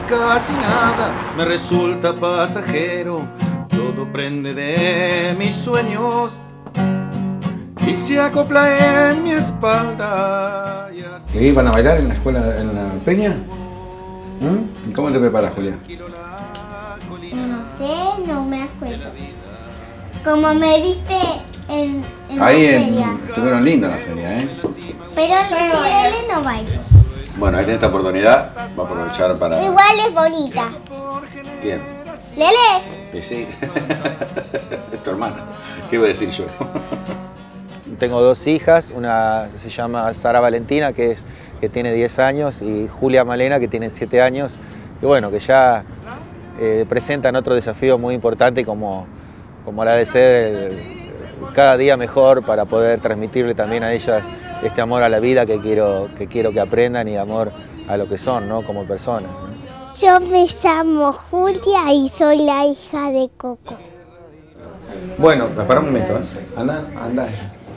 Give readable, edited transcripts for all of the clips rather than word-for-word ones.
casi nada me resulta pasajero. Todo prende de mis sueños y se acopla en mi espalda. ¿Y van a bailar en la escuela, en la peña? ¿Y cómo te preparas, Julián? No sé, no me acuerdo. Como me viste en Ahí la feria. estuvieron lindas las ferias, ¿eh? Pero él no baila. Bueno, ahí tenés esta oportunidad, va a aprovechar para... Igual es bonita. ¿Quién? Lele. Y sí, es tu hermana. ¿Qué voy a decir yo? Tengo dos hijas, una se llama Sara Valentina, que tiene 10 años, y Julia Malena, que tiene 7 años, y bueno, que ya presentan otro desafío muy importante como la de ser cada día mejor para poder transmitirle también a ellas este amor a la vida que quiero que aprendan y amor a lo que son, ¿no? Como personas, ¿no? Yo me llamo Julia y soy la hija de Coco. Bueno, para un momento, ¿eh? Anda.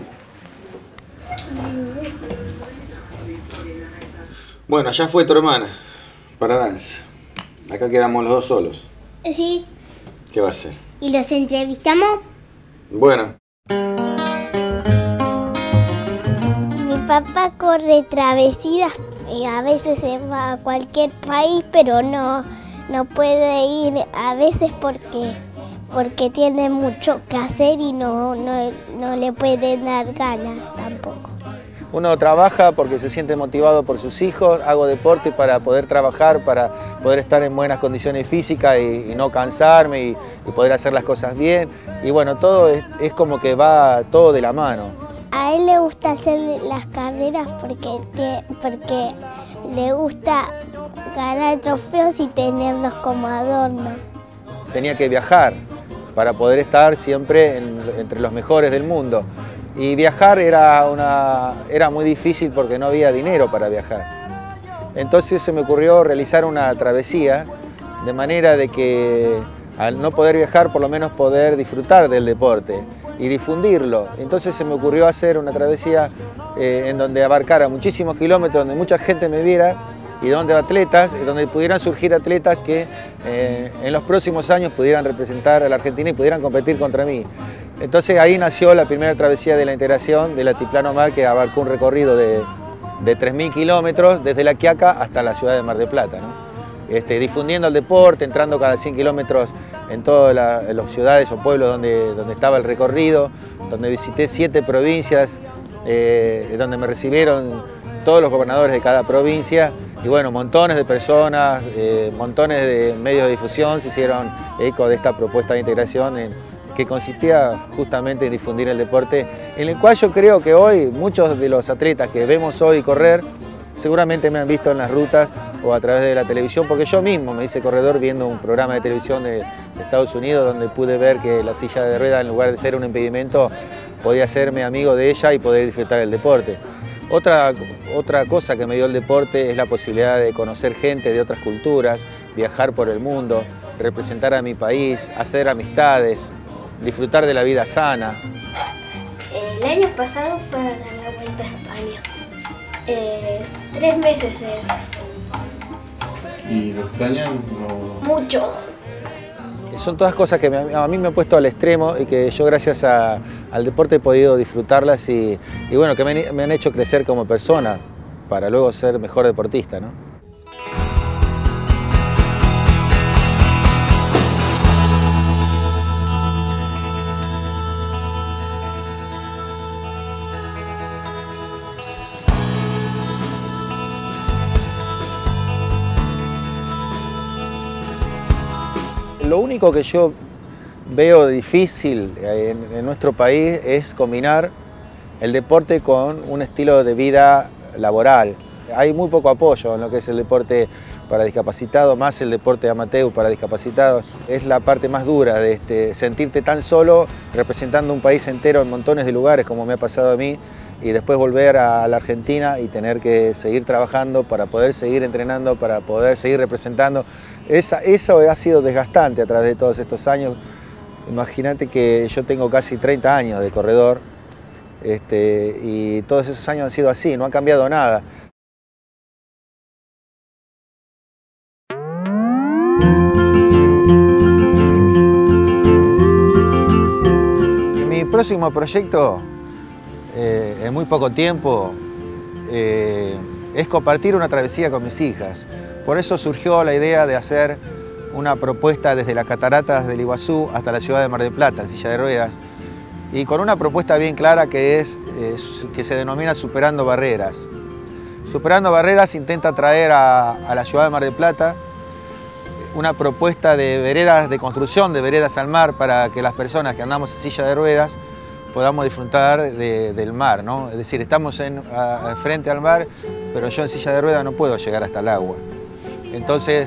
Bueno, ya fue tu hermana para danza. Acá quedamos los dos solos. Sí. ¿Qué va a hacer? ¿Y los entrevistamos? Bueno. Mi papá corre travesías y a veces se va a cualquier país, pero no puede ir a veces porque tiene mucho que hacer y no le pueden dar ganas tampoco. Uno trabaja porque se siente motivado por sus hijos, hago deporte para poder trabajar, para poder estar en buenas condiciones físicas y no cansarme y poder hacer las cosas bien. Y bueno, todo es como que va todo de la mano. A él le gusta hacer las carreras porque le gusta ganar trofeos y tenerlos como adorno. Tenía que viajar para poder estar siempre entre los mejores del mundo. Y viajar era muy difícil porque no había dinero para viajar. Entonces se me ocurrió realizar una travesía de manera de que al no poder viajar por lo menos poder disfrutar del deporte y difundirlo. Entonces se me ocurrió hacer una travesía en donde abarcara muchísimos kilómetros, donde mucha gente me viera y donde pudieran surgir atletas que en los próximos años pudieran representar a la Argentina y pudieran competir contra mí. Entonces ahí nació la primera travesía de la integración del Altiplano Mar, que abarcó un recorrido de 3.000 kilómetros desde La Quiaca hasta la ciudad de Mar del Plata, ¿no? Difundiendo el deporte, entrando cada 100 kilómetros en todas las ciudades o pueblos donde estaba el recorrido, donde visité 7 provincias, donde me recibieron todos los gobernadores de cada provincia y bueno, montones de personas, montones de medios de difusión se hicieron eco de esta propuesta de integración que consistía justamente en difundir el deporte, en el cual yo creo que hoy muchos de los atletas que vemos hoy correr seguramente me han visto en las rutas o a través de la televisión, porque yo mismo me hice corredor viendo un programa de televisión de Estados Unidos donde pude ver que la silla de ruedas, en lugar de ser un impedimento, podía hacerme amigo de ella y poder disfrutar del deporte. Otra cosa que me dio el deporte es la posibilidad de conocer gente de otras culturas, viajar por el mundo, representar a mi país, hacer amistades, disfrutar de la vida sana. El año pasado fue a dar la vuelta a España. 3 meses era. ¿Y lo extrañan? Mucho. Son todas cosas que a mí me han puesto al extremo y que yo gracias al deporte he podido disfrutarlas y bueno, que me han hecho crecer como persona para luego ser mejor deportista, ¿no? Lo único que yo veo difícil en nuestro país es combinar el deporte con un estilo de vida laboral. Hay muy poco apoyo en lo que es el deporte para discapacitados, más el deporte amateur para discapacitados. Es la parte más dura de sentirte tan solo representando un país entero en montones de lugares, como me ha pasado a mí, y después volver a la Argentina y tener que seguir trabajando para poder seguir entrenando, para poder seguir representando. Eso ha sido desgastante a través de todos estos años. Imagínate que yo tengo casi 30 años de corredor y todos esos años han sido así, no ha cambiado nada. próximo proyecto, en muy poco tiempo, es compartir una travesía con mis hijas. Por eso surgió la idea de hacer una propuesta desde las cataratas del Iguazú hasta la ciudad de Mar del Plata, en silla de ruedas, y con una propuesta bien clara que se denomina Superando Barreras. Superando Barreras intenta traer a la ciudad de Mar del Plata una propuesta de veredas, de construcción de veredas al mar, para que las personas que andamos en silla de ruedas podamos disfrutar del mar, ¿no? Es decir, estamos frente al mar, pero yo en silla de ruedas no puedo llegar hasta el agua. Entonces,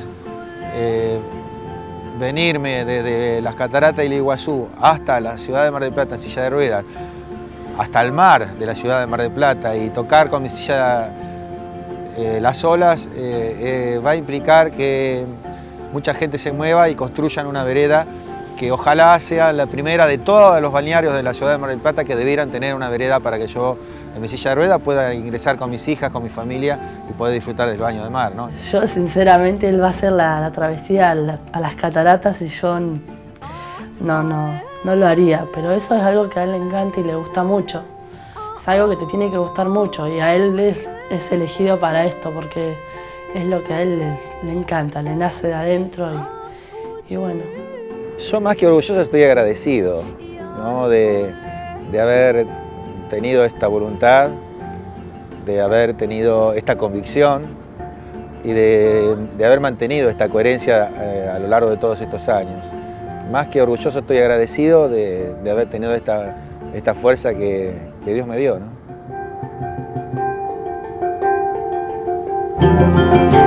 venirme desde las cataratas del Iguazú hasta la ciudad de Mar del Plata en silla de ruedas, hasta el mar de la ciudad de Mar del Plata, y tocar con mi silla las olas, va a implicar que mucha gente se mueva y construyan una vereda que ojalá sea la primera de todos los balnearios de la ciudad de Mar del Plata que debieran tener una vereda para que yo en mi silla de ruedas pueda ingresar con mis hijas, con mi familia y poder disfrutar del baño de mar, ¿no? Yo sinceramente él va a hacer la travesía a las cataratas y yo no lo haría, pero eso es algo que a él le encanta y le gusta mucho. Es algo que te tiene que gustar mucho y a él es elegido para esto porque es lo que a él le encanta, le nace de adentro y bueno. Yo más que orgulloso estoy agradecido, ¿no? de haber tenido esta voluntad, de haber tenido esta convicción y de haber mantenido esta coherencia a lo largo de todos estos años. Más que orgulloso estoy agradecido de haber tenido esta fuerza que Dios me dio, ¿no?